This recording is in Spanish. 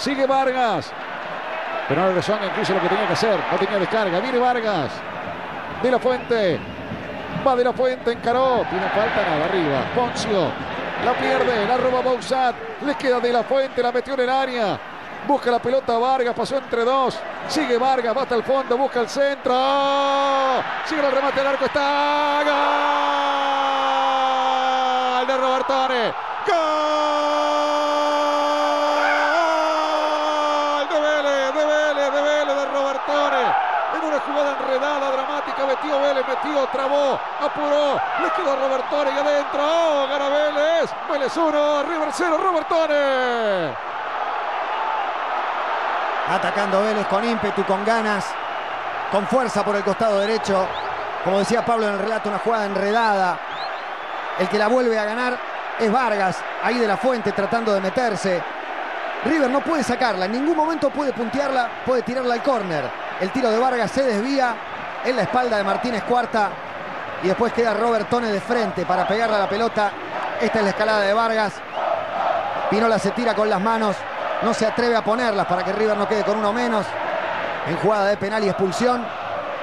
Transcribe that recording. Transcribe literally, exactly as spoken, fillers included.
Sigue Vargas. Pero no regresó que hizo lo que tenía que hacer. No tenía descarga. Viene Vargas. De la Fuente. Va De la Fuente. Encaró. Tiene falta, nada. Arriba. Poncio. La pierde. La roba Bausat. Le queda De la Fuente. La metió en el área. Busca la pelota Vargas. Pasó entre dos. Sigue Vargas. Va hasta el fondo. Busca el centro. Sigue el remate al arco. Está. Gol de Robertone. Gol. En una jugada enredada, dramática, metió Vélez, metió, trabó, apuró, le quedó a Robertone y adentro. ¡Oh, gana Vélez! Vélez uno, River cero, Robertone. Atacando Vélez con ímpetu, con ganas, con fuerza por el costado derecho. Como decía Pablo en el relato, una jugada enredada. El que la vuelve a ganar es Vargas, ahí De la Fuente tratando de meterse. River no puede sacarla, en ningún momento puede puntearla, puede tirarla al córner. El tiro de Vargas se desvía en la espalda de Martínez Cuarta y después queda Robertone de frente para pegarle a la pelota. Esta es la escalada de Vargas. Pinola se tira con las manos, no se atreve a ponerlas para que River no quede con uno menos en jugada de penal y expulsión.